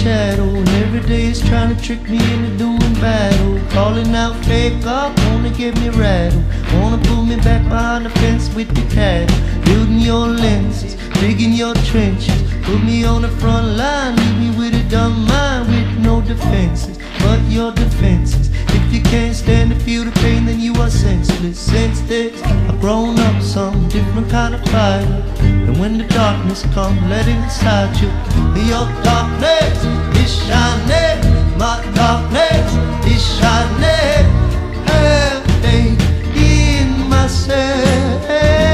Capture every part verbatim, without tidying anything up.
shadow, and every day is trying to trick me into doing battle. Calling out fake up, wanna get me rattled, wanna pull me back behind the fence with the cattle. Building your lenses, digging your trenches, put me on the front line, leave me with a dumb mind with no defenses but your defenses. If you can't stand to feel the pain, then you are senseless. Since this, I've grown up some different kind of fighter, and when the darkness comes, let it inside you. Your darkness is shining, my darkness is shining. Hey, in myself.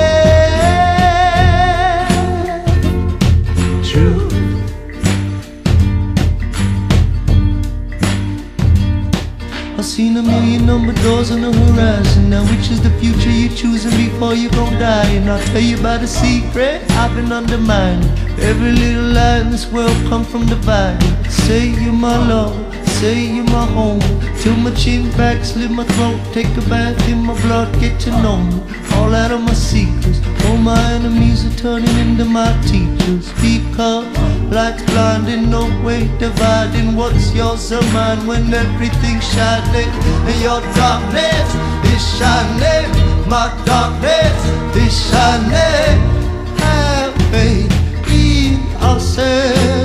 True. I've seen a million number doors on the horizon. Now which is the future you're choosing before you gon' die? And I'll tell you about a secret I've been undermining. Every little lie in this world come from dividing. Say you're my love, say you're my home, till my chin back, slit my throat, take a bath in my blood, get to know me, all out of my secrets. All my enemies are turning into my teachers, because light's blinding, no way dividing what's yours or mine when everything's shining. And your darkness is shining, my darkness is shining. Have faith in ourselves.